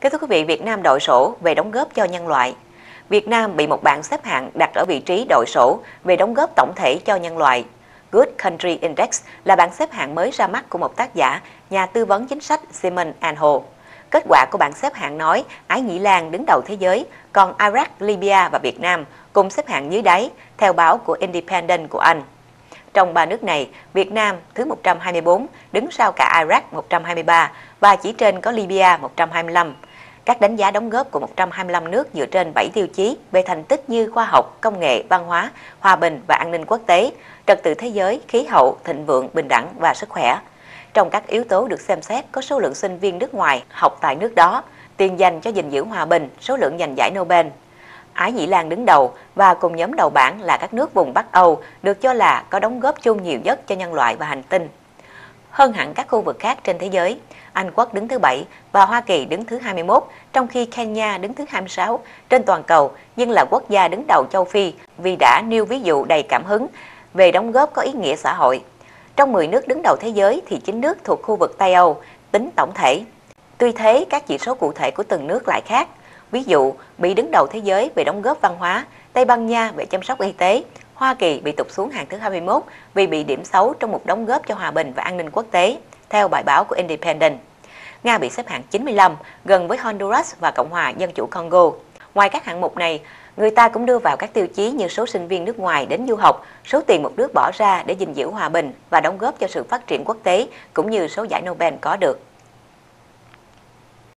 Thưa quý vị, Việt Nam đội sổ về đóng góp cho nhân loại. Việt Nam bị một bảng xếp hạng đặt ở vị trí đội sổ về đóng góp tổng thể cho nhân loại. Good Country Index là bảng xếp hạng mới ra mắt của một tác giả, nhà tư vấn chính sách Simon Anho. Kết quả của bảng xếp hạng nói Ái Nhĩ Lan đứng đầu thế giới, còn Iraq, Libya và Việt Nam cùng xếp hạng dưới đáy, theo báo của Independent của Anh. Trong ba nước này, Việt Nam thứ 124, đứng sau cả Iraq 123 và chỉ trên có Libya 125. Các đánh giá đóng góp của 125 nước dựa trên 7 tiêu chí về thành tích như khoa học, công nghệ, văn hóa, hòa bình và an ninh quốc tế, trật tự thế giới, khí hậu, thịnh vượng, bình đẳng và sức khỏe. Trong các yếu tố được xem xét có số lượng sinh viên nước ngoài học tại nước đó, tiền dành cho gìn giữ hòa bình, số lượng giành giải Nobel. Ái Nhĩ Lan đứng đầu và cùng nhóm đầu bảng là các nước vùng Bắc Âu được cho là có đóng góp chung nhiều nhất cho nhân loại và hành tinh. Hơn hẳn các khu vực khác trên thế giới, Anh Quốc đứng thứ 7 và Hoa Kỳ đứng thứ 21, trong khi Kenya đứng thứ 26 trên toàn cầu, nhưng là quốc gia đứng đầu châu Phi vì đã nêu ví dụ đầy cảm hứng về đóng góp có ý nghĩa xã hội. Trong 10 nước đứng đầu thế giới thì 9 nước thuộc khu vực Tây Âu, tính tổng thể. Tuy thế, các chỉ số cụ thể của từng nước lại khác. Ví dụ, Bỉ đứng đầu thế giới về đóng góp văn hóa, Tây Ban Nha về chăm sóc y tế, Hoa Kỳ bị tụt xuống hạng thứ 21 vì bị điểm xấu trong một đóng góp cho hòa bình và an ninh quốc tế, theo bài báo của Independent. Nga bị xếp hạng 95, gần với Honduras và Cộng hòa Dân chủ Congo. Ngoài các hạng mục này, người ta cũng đưa vào các tiêu chí như số sinh viên nước ngoài đến du học, số tiền một nước bỏ ra để gìn giữ hòa bình và đóng góp cho sự phát triển quốc tế, cũng như số giải Nobel có được.